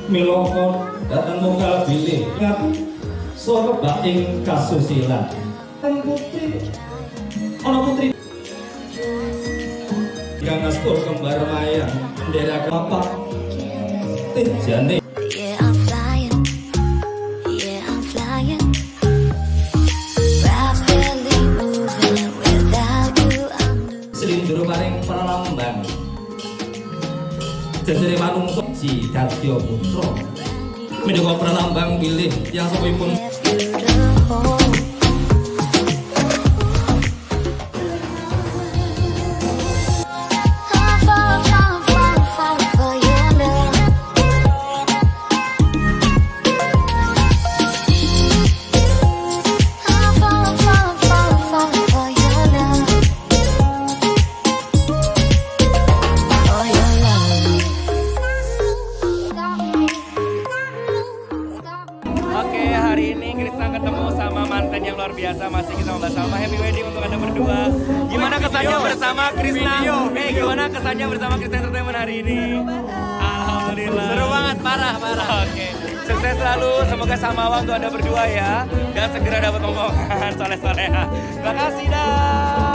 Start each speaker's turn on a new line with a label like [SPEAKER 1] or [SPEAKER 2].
[SPEAKER 1] milokon dan mungkal bilih ingat suara baing kasusilan dan putri putri yang astur kembar mayang bendera kelapa tejane selindur paring pralambang jajare manungsa ji kadya putra minangka pralambang bilih yang sampun
[SPEAKER 2] hari ini Krisna ketemu sama mantan yang luar biasa. Masih kita membahas sama happy wedding untuk Anda berdua. Gimana kesannya bersama Krisna? Gimana kesannya bersama Krisna Entertainment hari ini? Alhamdulillah. Seru banget, parah. Oke. Sukses selalu, semoga samawa untuk Anda berdua ya. Dan segera dapat omongan soleh-soleha. Terima kasih dah.